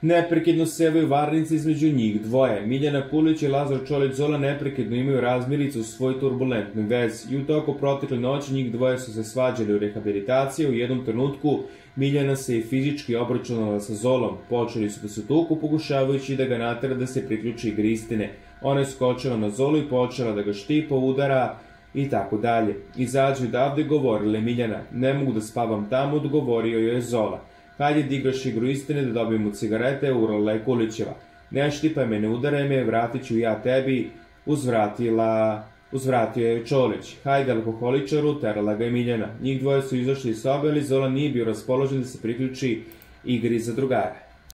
Neprekidno sevaju varnice između njih dvoje. Miljana Kulić i Lazar Čolić Zola neprekidno imaju razmiricu u svoj turbulentnoj vezi. I u toku protekle noći njih dvoje su se svađali u rehabilitaciji. U jednom trenutku Miljana se i fizički obračunala sa Zolom. Počeli su da se tuku pokušavajući da ga natera da se priključi igri istine. Ona je skočila na Zolu i počela da ga štipa, udara i tako dalje. Izađu odavde, govorile Miljana. Ne mogu da spavam tamo, odgovorio joj je Zola. Hajde da igraš igru istine, da dobijemo cigarete, urala je Kulićeva. Ne štipaj me, ne udaraj me, vratit ću ja tebi, uzvratio je Čolić. Hajde alkoholičaru, terala ga je Miljana. Njih dvoje su izašli iz sobe, ali Zola nije bio raspoložen da se priključi igri za drugara.